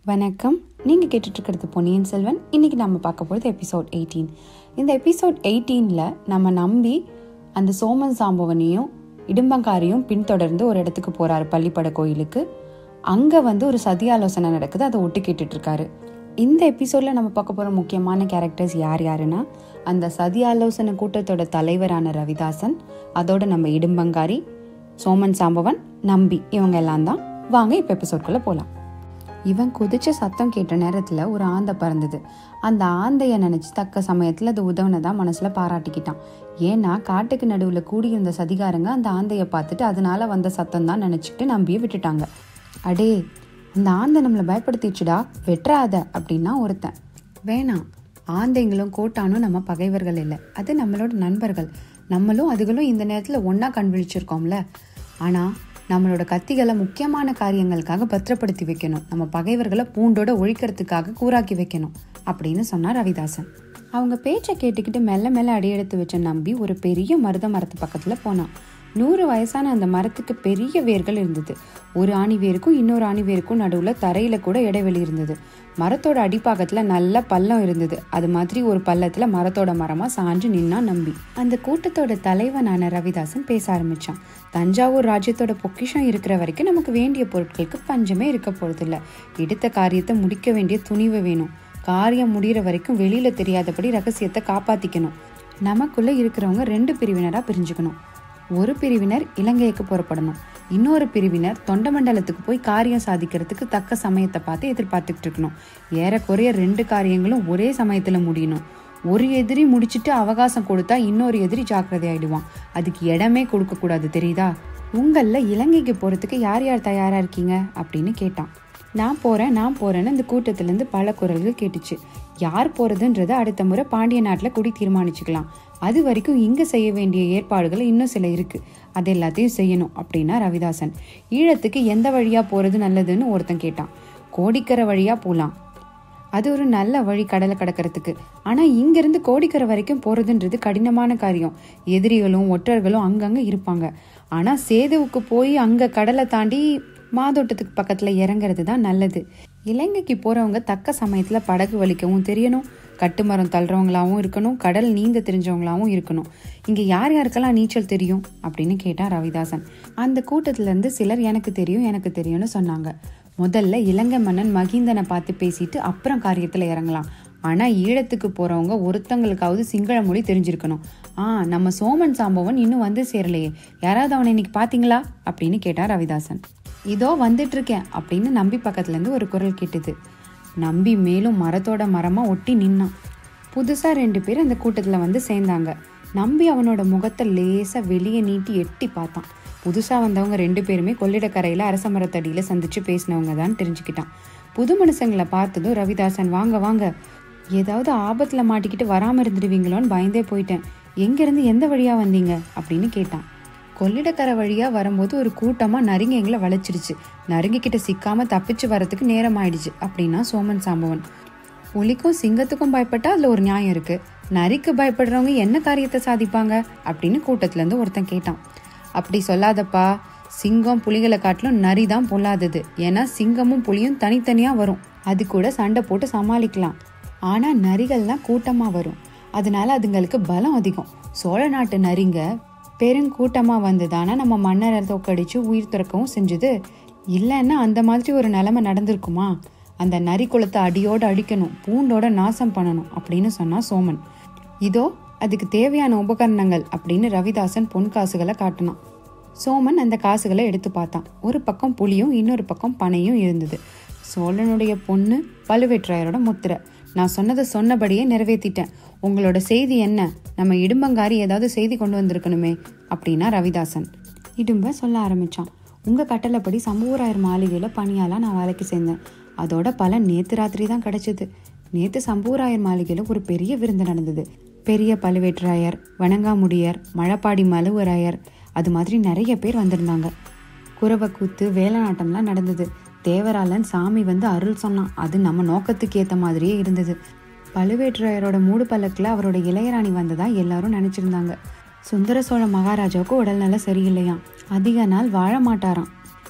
வணக்கம். நீங்கள் கேட்டுட்ருக்கிறது பொன்னியின் செல்வன். இன்றைக்கி நம்ம பார்க்க போகிறது எபிசோட் 18. இந்த எபிசோட் 18ல் நம்ம நம்பி அந்த சோமன் சாம்பவனையும் இடும்பங்காரையும் பின்தொடர்ந்து ஒரு இடத்துக்கு போகிறாரு, பள்ளிப்பட கோயிலுக்கு. அங்கே ஒரு சதி ஆலோசனை நடக்குது, அதை ஒட்டு கேட்டுட்ருக்காரு. இந்த எபிசோடில் நம்ம பார்க்க போகிற முக்கியமான கேரக்டர்ஸ் யாருன்னா, அந்த சதி ஆலோசனை கூட்டத்தோட தலைவரான ரவிதாசன், அதோட நம்ம இடும்பங்காரி, சோமன் சாம்பவன், நம்பி, இவங்க எல்லாம் தான். வாங்க இப்போ எபிசோட்குள்ளே போகலாம். இவன் குதிச்ச சத்தம் கேட்ட நேரத்தில் ஒரு ஆந்தை பறந்தது. அந்த ஆந்தையை நினச்சி தக்க சமயத்தில் அது உதவுனதான் மனசில் பாராட்டிக்கிட்டான். ஏன்னா காட்டுக்கு நடுவில் கூடியிருந்த சதிகாரங்க அந்த ஆந்தையை பார்த்துட்டு அதனால வந்த சத்தம் தான் நினச்சிக்கிட்டு நம்பியே விட்டுட்டாங்க. அடே, அந்த ஆந்தை நம்மளை பயப்படுத்திடுச்சுடா, வெட்டுறாத அப்படின்னா ஒருத்தன். வேணாம், ஆந்தைங்களும் கோட்டானும் நம்ம பகைவர்கள் இல்லை, அது நம்மளோட நண்பர்கள். நம்மளும் அதுகளும் இந்த நேரத்தில் ஒன்றா கண் விழிச்சிருக்கோம்ல. ஆனால் நம்மளோட கத்திகளை முக்கியமான காரியங்களுக்காக பத்திரப்படுத்தி வைக்கணும், நம்ம பகைவர்களை பூண்டோட ஒழிக்கிறதுக்காக கூறாக்கி வைக்கணும் அப்படின்னு சொன்னார் ரவிதாசன். அவங்க பேச்சை கேட்டுக்கிட்டு மெல்ல மெல்ல அடியெடுத்து வச்ச நம்பி ஒரு பெரிய மருத மரத்து பக்கத்தில் போனான். 100 வயசான அந்த மரத்துக்கு பெரிய வேர்கள் இருந்தது. ஒரு ஆணி வேருக்கும் இன்னொரு ஆணி வேருக்கும் நடுவில் தரையில் கூட இடைவெளி இருந்தது. மரத்தோட அடிப்பாகத்தில் நல்ல பள்ளம் இருந்தது. அது மாதிரி ஒரு பள்ளத்தில் மரத்தோட மரமாக சாஞ்சு நின்னா நம்பி. அந்த கூட்டத்தோட தலைவனான ரவிதாசன் பேச ஆரம்பித்தான். தஞ்சாவூர் ராஜ்யத்தோட பொக்கிஷம் இருக்கிற வரைக்கும் நமக்கு வேண்டிய பொருட்களுக்கு பஞ்சமே இருக்க போகிறதில்ல. எடுத்த காரியத்தை முடிக்க வேண்டிய துணிவு வேணும். காரியம் முடிகிற வரைக்கும் வெளியில் தெரியாதபடி ரகசியத்தை காப்பாற்றிக்கணும். நமக்குள்ளே இருக்கிறவங்க 2 பிரிவினராக பிரிஞ்சுக்கணும். ஒரு பிரிவினர் இலங்கைக்கு புறப்படணும், இன்னொரு பிரிவினர் தொண்டமண்டலத்துக்கு போய் காரியம் சாதிக்கிறதுக்கு தக்க சமயத்தை பார்த்து எதிர்பார்த்துக்கிட்டு இருக்கணும். ஏறக்குறைய 2 காரியங்களும் ஒரே சமயத்தில் முடியணும். ஒரு எதிரி முடிச்சுட்டு அவகாசம் கொடுத்தா இன்னொரு எதிரி ஜாக்கிரதை ஆயிடுவான். அதுக்கு இடமே கொடுக்கக்கூடாது, தெரியுதா? உங்களில் இலங்கைக்கு போகிறதுக்கு யார் யார் தயாராக இருக்கீங்க அப்படின்னு கேட்டான். நான் போகிறேன்னு இந்த கூட்டத்திலேருந்து பல குரல்கள் கேட்டுச்சு. யார் போகிறதுன்றதை அடுத்த முறை பாண்டிய நாட்டில் கூடி தீர்மானிச்சுக்கலாம். அது வரைக்கும் இங்கே செய்ய வேண்டிய ஏற்பாடுகள் இன்னும் சில இருக்குது, அது எல்லாத்தையும் செய்யணும் அப்படின்னா ரவிதாசன். ஈழத்துக்கு எந்த வழியாக போகிறது நல்லதுன்னு ஒருத்தன் கேட்டான். கோடிக்கரை வழியாக போகலாம், அது ஒரு நல்ல வழி கடலை கடக்கிறதுக்கு. ஆனால் இங்கேருந்து கோடிக்கரை வரைக்கும் போகிறதுன்றது கடினமான காரியம். எதிரிகளும் ஒற்றர்களும் அங்கங்கே இருப்பாங்க. ஆனால் சேதுவுக்கு போய் அங்கே கடலை தாண்டி மாதோட்டத்துக்கு பக்கத்தில் இறங்கிறது தான் நல்லது. இலங்கைக்கு போகிறவங்க தக்க சமயத்தில் படகு வலிக்கவும் தெரியணும், கட்டுமரம் தள்ளுறவங்களாகவும் இருக்கணும், கடல் நீந்த தெரிஞ்சவங்களாகவும் இருக்கணும். இங்கே யார் யாருக்கெல்லாம் நீச்சல் தெரியும் அப்படின்னு கேட்டான் ரவிதாசன். அந்த கூட்டத்திலேருந்து சிலர் எனக்கு தெரியும்னு சொன்னாங்க. முதல்ல இலங்கை மன்னன் மகிந்தனை பார்த்து பேசிட்டு அப்புறம் காரியத்தில் இறங்கலாம். ஆனால் ஈழத்துக்கு போகிறவங்க ஒருத்தங்களுக்காவது சிங்கள மொழி தெரிஞ்சிருக்கணும். நம்ம சோமன் சாம்பவன் இன்னும் சேரலையே, யாராவது அவனை இன்னைக்கு பார்த்தீங்களா அப்படின்னு கேட்டார் ரவிதாசன். இதோ வந்துட்டு இருக்கேன் அப்படின்னு நம்பி பக்கத்துலேருந்து ஒரு குரல் கேட்டுது. நம்பி மேலும் மரத்தோட மரமாக ஒட்டி நின்னான். புதுசாக 2 பேர் அந்த கூட்டத்தில் சேர்ந்தாங்க. நம்பி அவனோட முகத்தை லேசாக வெளியே நீட்டி எட்டி பார்த்தான். புதுசாக வந்தவங்க 2 பேருமே கொள்ளிடக்கரையில் அரச மரத்தடியில் சந்திச்சு பேசினவங்க தான் தெரிஞ்சுக்கிட்டான். புது மனுஷங்களை பார்த்ததும் ரவிதாசன், வாங்க வாங்க, ஏதாவது ஆபத்தில் மாட்டிக்கிட்டு வராமல் இருந்துடுவீங்களோன்னு பயந்தே போயிட்டேன். எங்கேருந்து எந்த வழியாக வந்தீங்க அப்படின்னு கேட்டான். கொள்ளிடக்கரை வழியாக வரும்போது ஒரு கூட்டமாக நரிங்க எங்களை வளைச்சிடுச்சு. நரிங்கிட்ட சிக்காமல் தப்பிச்சு வரத்துக்கு நேரம் ஆயிடுச்சு அப்படின்னா சோமன் சாம்பவன். புலிக்கும் சிங்கத்துக்கும் பயப்பட்டா அதில் ஒரு நியாயம் இருக்குது, நரிக்கு பயப்படுறவங்க என்ன காரியத்தை சாதிப்பாங்க அப்படின்னு கூட்டத்துலேருந்து ஒருத்தன் கேட்டான். அப்படி சொல்லாதப்பா, சிங்கம் புலிகளை காட்டிலும் நரி தான் பொல்லாதது. ஏன்னா சிங்கமும் புலியும் தனித்தனியாக வரும், அது கூட சண்டை போட்டு சமாளிக்கலாம். ஆனால் நரிகள்லாம் கூட்டமாக வரும், அதனால அதுங்களுக்கு பலம் அதிகம். சோழ நாட்டு நரிங்க பெருங்கூட்டமாக வந்ததானா நம்ம மன்னரை தோக்கடிச்சு உயிர் துறக்கவும் செஞ்சுது. இல்லைன்னா அந்த மாதிரி ஒரு நிலைமை நடந்திருக்குமா? அந்த நரி குலத்தை அடியோடு அடிக்கணும், பூண்டோட நாசம் பண்ணணும் அப்படின்னு சொன்னா சோமன். இதோ அதுக்கு தேவையான உபகரணங்கள் அப்படின்னு ரவிதாசன் பொன் காசுகளை காட்டினான். சோமன் அந்த காசுகளை எடுத்து பார்த்தான். ஒரு பக்கம் புலியும் இன்னொரு பக்கம் பனையும் இருந்தது. சோழனுடைய பொண்ணு பழுவேற்றாயரோட முத்திரை. நான் சொன்னதை சொன்னபடியே நிறைவேற்றிட்டேன். உங்களோட செய்தி என்ன? நம்ம இடும்பங்காரி ஏதாவது செய்தி கொண்டு வந்திருக்கணுமே அப்படின்னா ரவிதாசன். இடும்ப சொல்ல ஆரம்பித்தான். உங்கள் கட்டளைப்படி சம்பூராயர் மாளிகையில் பணியாலாம் நான் வேலைக்கு சேர்ந்தேன். அதோட பலன் நேற்று ராத்திரி தான் கிடச்சிது. நேற்று சம்பூராயர் மாளிகையில் ஒரு பெரிய விருந்து நடந்தது. பெரிய பழுவேற்றாயர், வணங்காமுடியர், மழப்பாடி மலுவராயர், அது மாதிரி நிறைய பேர் வந்திருந்தாங்க. குரவக்கூத்து, வேலநாட்டம்லாம் நடந்தது. தேவராளன் சாமி அருள் சொன்னான். அது நம்ம நோக்கத்துக்கு ஏற்ற மாதிரியே இருந்தது. பழுவேற்றாயரோட மூடு பல்லக்கில் அவரோட இளையராணி வந்ததா எல்லாரும் நினச்சிருந்தாங்க. சுந்தர சோழ மகாராஜாவுக்கு உடல்நல சரியில்லையாம், அதிக நாள் வாழ மாட்டாராம்.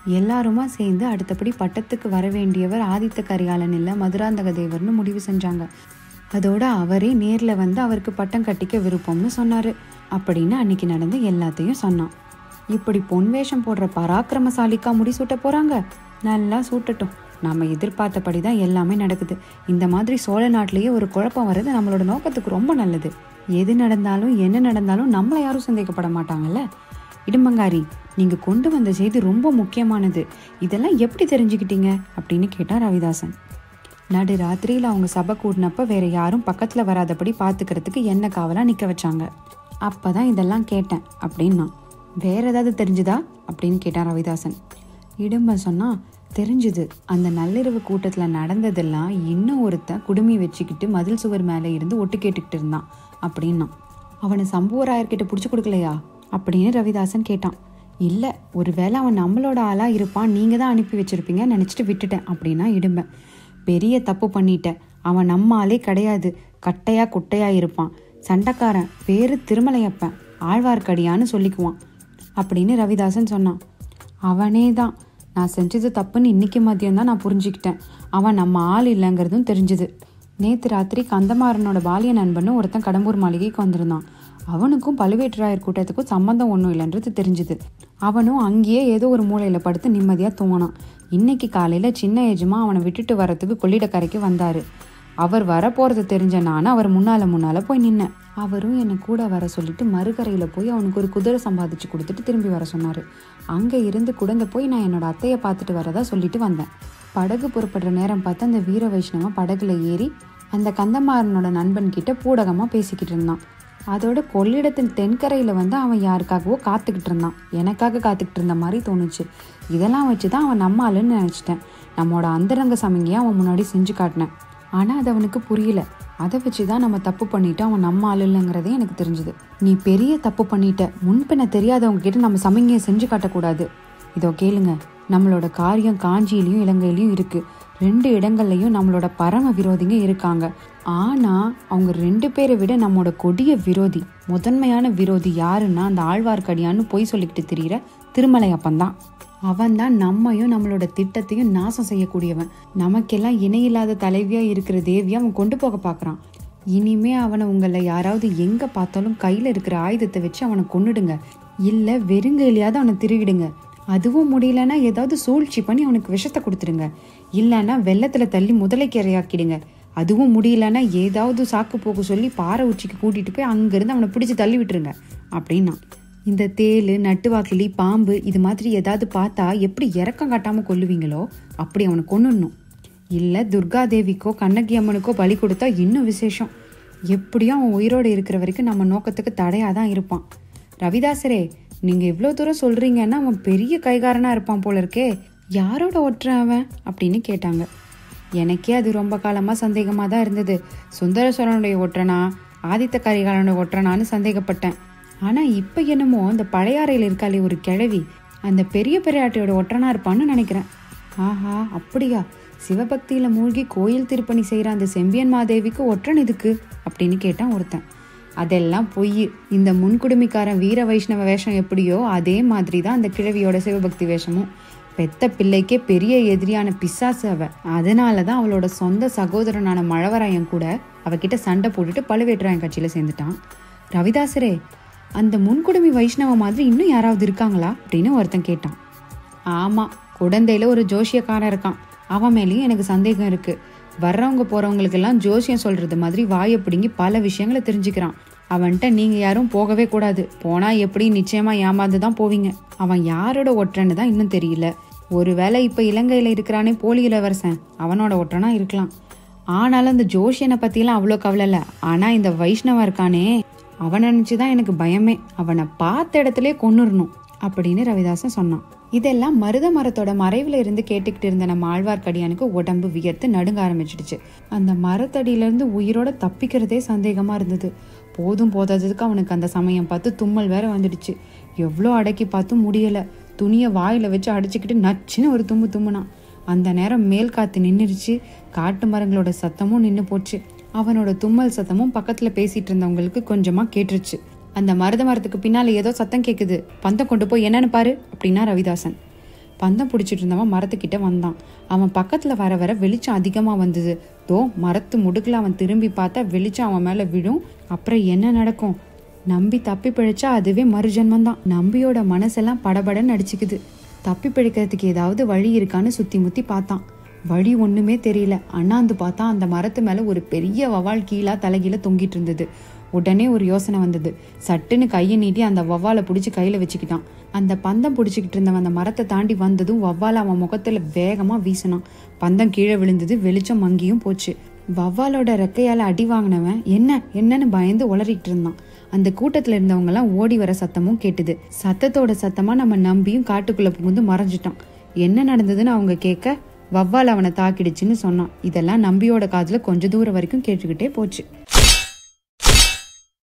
எல்லாருமா சேர்ந்து அடுத்தபடி பட்டத்துக்கு வர வேண்டியவர் ஆதித்த கரிகாலன் இல்லை மதுராந்தக தேவர்னு முடிவு செஞ்சாங்க. அதோட அவரே நேரில் வந்து அவருக்கு பட்டம் கட்டிக்க விருப்பம்னு சொன்னார் அப்படின்னு அன்னைக்கு நடந்த எல்லாத்தையும் சொன்னான். இப்படி பொன் வேஷம் போடுற பராக்கிரமசாலிக்கா முடி சூட்ட போகிறாங்க? நல்லா சூட்டட்டும். நம்ம எதிர்பார்த்தபடி தான் எல்லாமே நடக்குது. இந்த மாதிரி சோழ நாட்டிலேயே ஒரு குழப்பம் வர்றது நம்மளோட நோக்கத்துக்கு ரொம்ப நல்லது. எது நடந்தாலும் என்ன நடந்தாலும் நம்மளை யாரும் சந்தேகப்பட மாட்டாங்கல்ல. இடும்பங்காரி, நீங்கள் கொண்டு வந்த செய்தி ரொம்ப முக்கியமானது. இதெல்லாம் எப்படி தெரிஞ்சுக்கிட்டீங்க அப்படின்னு கேட்டான் ரவிதாசன். நடு ராத்திரியில் அவங்க சபை கூடினப்ப வேற யாரும் பக்கத்தில் வராதபடி பார்த்துக்கிறதுக்கு என்ன காவலாக நிற்க வச்சாங்க. அப்போ தான் இதெல்லாம் கேட்டேன் அப்படின்னா. வேற ஏதாவது தெரிஞ்சுதா அப்படின்னு கேட்டான் ரவிதாசன். இடும்பன் சொன்னா, தெரிஞ்சுது. அந்த நள்ளிரவு கூட்டத்தில் நடந்ததெல்லாம் இன்னும் ஒருத்தன் குடுமி வச்சுக்கிட்டு மதில் சுவர் மேலே இருந்து ஒட்டு கேட்டுக்கிட்டு இருந்தான் அப்படின்னா. அவனை சம்புவராயர்கிட்ட பிடிச்சி கொடுக்கலையா அப்படின்னு ரவிதாசன் கேட்டான். இல்லை, ஒருவேளை அவன் நம்மளோட ஆளாக இருப்பான், நீங்கள் தான் அனுப்பி வச்சிருப்பீங்க நினச்சிட்டு விட்டுட்டேன் அப்படின்னா இடும்பன். பெரிய தப்பு பண்ணிட்டேன். அவன் நம்ம ஆளே கிடையாது. கட்டையா குட்டையா இருப்பான். சண்டைக்காரன், பேரு திருமலையப்பன், ஆழ்வார்க்கடியான்னு சொல்லிக்குவான் அப்படின்னு ரவிதாசன் சொன்னான். அவனே தான். நான் செஞ்சது தப்புன்னு இன்னைக்கு மதியம்தான் நான் புரிஞ்சுக்கிட்டேன். அவன் நம்ம ஆள் இல்லைங்கிறதும் தெரிஞ்சுது. நேற்று ராத்திரி கந்தமாறனோட பாலிய நண்பன்னு ஒருத்தன் கடம்பூர் மாளிகைக்கு வந்திருந்தான். அவனுக்கும் பழுவேட்டராயர் கூட்டத்துக்கும் சம்பந்தம் ஒன்றும் இல்லைன்றது தெரிஞ்சுது. அவனும் அங்கேயே ஏதோ ஒரு மூலையில் படுத்து நிம்மதியாக தூங்கினான். இன்னைக்கு காலையில் சின்ன எஜமா அவனை விட்டுட்டு வரத்துக்கு கொள்ளிடக்கரைக்கு வந்தார். அவர் வரப்போகிறது தெரிஞ்ச நான் அவர் முன்னால் போய் நின்னேன். அவரும் என்னை கூட வர சொல்லிட்டு மறுகரையில் போய் அவனுக்கு ஒரு குதிரை சம்பாதிச்சு கொடுத்துட்டு திரும்பி வர சொன்னார். அங்கே இருந்து குடந்த போய் நான் என்னோட அத்தையை பார்த்துட்டு வரதா சொல்லிட்டு வந்தேன். படகு புறப்படுற நேரம் பார்த்து அந்த வீர வைஷ்ணவ படகுல ஏறி அந்த கந்தமாறனோட நண்பன் கிட்ட பூடகமாக பேசிக்கிட்டு இருந்தான். அதோட கொள்ளிடத்தின் தென்கரையில் வந்து அவன் யாருக்காகவோ காத்துக்கிட்டு இருந்தான். எனக்காக காத்துக்கிட்டு இருந்த மாதிரி தோணுச்சு. இதெல்லாம் வச்சு தான் அவன் நம்ம ஆளுன்னு நினச்சிட்டேன். நம்மளோட அந்தரங்க சமங்கியை அவன் முன்னாடி செஞ்சு காட்டினேன். ஆனால் அது அவனுக்கு புரியல. அதை வச்சு தான் நம்ம தப்பு பண்ணிட்டு அவன் நம்ம ஆள் இல்லைங்கிறதே எனக்கு தெரிஞ்சுது. நீ பெரிய தப்பு பண்ணிட்ட. முன்பின்ன தெரியாதவங்க கிட்ட நம்ம சமங்கியை செஞ்சு காட்டக்கூடாது. இதோ கேளுங்க, நம்மளோட காரியம் காஞ்சியிலையும் இலங்கையிலையும் இருக்கு. 2 இடங்கள்லையும் நம்மளோட பரம விரோதிங்க இருக்காங்க. ஆனா அவங்க 2 பேரை விட நம்மளோட கொடிய விரோதி, முதன்மையான விரோதி யாருன்னா அந்த ஆழ்வார்க்கடியான்னு பொய் சொல்லிக்கிட்டு திரியிற திருமலையப்பன்தான். அவன் தான் நம்மையும் நம்மளோட திட்டத்தையும் நாசம் செய்யக்கூடியவன். நமக்கெல்லாம் இணையில்லாத தலைவியா இருக்கிற தேவியா அவன் கொண்டு போக பார்க்குறான். இனிமே அவனை உங்களை யாராவது எங்க பார்த்தாலும் கையில இருக்கிற ஆயுதத்தை வச்சு அவனை கொன்னுடுங்க. இல்ல வெறுங்கையிலையாவது அவனை திருகிடுங்க. அதுவும் முடியலன்னா ஏதாவது சூழ்ச்சி பண்ணி அவனுக்கு விஷத்தை கொடுத்துருங்க. இல்லைன்னா வெள்ளத்துல தள்ளி முதலைக்கு இரையாக்கிடுங்க. அதுவும் முடியலன்னா ஏதாவது சாக்கு போக்கு சொல்லி பாறை உச்சிக்கு கூட்டிட்டு போய் அங்கிருந்து அவனை பிடிச்சி தள்ளி விட்டுருங்க அப்படின்னா. இந்த தேள், நட்டுவாக்கிலி, பாம்பு இது மாதிரி ஏதாவது பார்த்தா எப்படி இறக்கம் காட்டாமல் கொல்லுவீங்களோ அப்படி அவனை கொன்னுடணும். இல்லை துர்காதேவிக்கோ கண்ணகி அம்மனுக்கோ பலி கொடுத்தா இன்னும் விசேஷம். எப்படியும் அவன் உயிரோடு இருக்கிற வரைக்கும் நம்ம நோக்கத்துக்கு தடையாக தான் இருப்பான். ரவிதாசரே, நீங்கள் இவ்வளோ தூரம் சொல்கிறீங்கன்னா அவன் பெரிய கைகாரனாக இருப்பான் போல இருக்கே. யாரோட ஒற்ற அவன் அப்படின்னு கேட்டாங்க. எனக்கே அது ரொம்ப காலமாக சந்தேகமாக தான் இருந்தது. சுந்தர சோழனுடைய ஒற்றனா ஆதித்த கரிகாலனுடைய ஒற்றனான்னு சந்தேகப்பட்டேன். ஆனால் இப்போ என்னமோ அந்த பழையாறையில் இருக்காளே ஒரு கிழவி, அந்த பெரிய பெரியாட்டியோட ஒற்றனா இருப்பான்னு நினைக்கிறேன். ஆஹா, அப்படியா? சிவபக்தியில் மூழ்கி கோயில் திருப்பணி செய்கிற அந்த செம்பியன் மாதேவிக்கு ஒற்றன் இதுக்கு அப்படின்னு கேட்டான் ஒருத்தன். அதெல்லாம் பொய். இந்த முன்குடுமிக்காரன் வீர வைஷ்ணவ வேஷம் எப்படியோ அதே மாதிரி தான் அந்த கிழவியோட சிவபக்தி வேஷமும். பெத்த பிள்ளைக்கே பெரிய எதிரியான பிசாசு அவ. அதனால தான் அவளோட சொந்த சகோதரனான மழவராயன் கூட அவகிட்ட சண்டை போட்டுட்டு பழுவேட்டராயன் கட்சியில் சேர்ந்துட்டான். ரவிதாசரே, அந்த முன்குடுமி வைஷ்ணவ மாதிரி இன்னும் யாராவது இருக்காங்களா அப்படின்னு ஒருத்தன் கேட்டான். ஆமாம், குடந்தையில் ஒரு ஜோசியக்காரன் இருக்கான். அவன் மேலேயும் எனக்கு சந்தேகம் இருக்குது. வர்றவங்க போகிறவங்களுக்கெல்லாம் ஜோசியம் சொல்கிறது மாதிரி வாயை பிடுங்கி பல விஷயங்களை தெரிஞ்சுக்கிறான். அவன்கிட்ட நீங்கள் யாரும் போகவே கூடாது. போனால் எப்படி நிச்சயமாக ஏமாந்து தான் போவீங்க. அவன் யாரோட ஒற்றன்னு தான் இன்னும் தெரியல. ஒருவேளை இப்போ இலங்கையில் இருக்கிறானே போலி இளவரசன், அவனோட ஒற்றனா இருக்கலாம். ஆனாலும் அந்த ஜோசியனை பற்றிலாம் அவ்வளோ கவலை இல்லை. ஆனால் இந்த வைஷ்ணவன் இருக்கானே, அவனை நினச்சிதான் எனக்கு பயமே. அவனை பார்த்த இடத்துலயே கொன்னுடணும் அப்படின்னு ரவிதாசன் சொன்னான். இதெல்லாம் மருத மரத்தோட மறைவில் இருந்து கேட்டுக்கிட்டு இருந்த நம்ம ஆழ்வார்க்கடியானுக்கு உடம்பு வியர்த்து நடுங்க ஆரம்பிச்சிடுச்சு. அந்த மரத்தடியிலேருந்து உயிரோட தப்பிக்கிறதே சந்தேகமாக இருந்தது. போதும் போதாததுக்கு அவனுக்கு அந்த சமயம் பார்த்து தும்மல் வேற வந்துடுச்சு. எவ்வளோ அடக்கி பார்த்தும் முடியலை. துணியை வாயில் வச்சு அடிச்சுக்கிட்டு நச்சுன்னு ஒரு தும்பு தும்புனான். அந்த நேரம் மேல் காற்று நின்றுடுச்சு. காட்டு மரங்களோட சத்தமும் நின்று போச்சு. அவனோட தும்மல் சத்தமும் பக்கத்தில் பேசிகிட்டு இருந்தவங்களுக்கு கொஞ்சமாக கேட்டுருச்சு. அந்த மருத மரத்துக்கு பின்னால் ஏதோ சத்தம் கேட்குது, பந்தம் கொண்டு போய் என்னன்னு பாரு அப்படின்னா ரவிதாசன். பந்தம் பிடிச்சிட்டு இருந்தவன் மரத்துக்கிட்ட வந்தான். அவன் பக்கத்துல வர வர வெளிச்சம் அதிகமா வந்தது. மரத்து முடுக்குல அவன் திரும்பி பார்த்தா வெளிச்சம் அவன் மேல விழும். அப்புறம் என்ன நடக்கும்? நம்பி தப்பி பிழைச்சா அதுவே மறுஜன்மந்தான். நம்பியோட மனசெல்லாம் படபடன்னு அடிச்சுக்குது. தப்பி பிழைக்கிறதுக்கு ஏதாவது வழி இருக்கான்னு சுத்தி முத்தி பார்த்தான். வழி ஒண்ணுமே தெரியல. அண்ணாந்து பார்த்தா அந்த மரத்து மேல ஒரு பெரிய வவ்வால் கீழா தலைகீழ தொங்கிட்டு இருந்தது. உடனே ஒரு யோசனை வந்தது. சட்டுன்னு கையை நீட்டி அந்த வவ்வாலை பிடிச்சி கையில வச்சுக்கிட்டான். அந்த பந்தம் பிடிச்சிக்கிட்டு இருந்தவன் அந்த மரத்தை தாண்டி வந்ததும் வவ்வாலை அவன் முகத்துல வேகமா வீசினான். பந்தம் கீழே விழுந்தது. வெளிச்சம் மங்கியும் போச்சு. வவ்வாலோட ரெக்கையால அடி வாங்கினவன் என்னன்னு பயந்து உளறிட்டு இருந்தான். அந்த கூட்டத்துல இருந்தவங்க எல்லாம் ஓடி வர சத்தமும் கேட்டுது. சத்தத்தோட சத்தமா நம்ம நம்பியும் காட்டுக்குள்ள புகுந்து மறைஞ்சிட்டான். என்ன நடந்ததுன்னு அவங்க கேட்க, வவ்வால் அவனை தாக்கிடுச்சுன்னு சொன்னான். இதெல்லாம் நம்பியோட காதுல கொஞ்ச தூரம் வரைக்கும் கேட்டுக்கிட்டே போச்சு.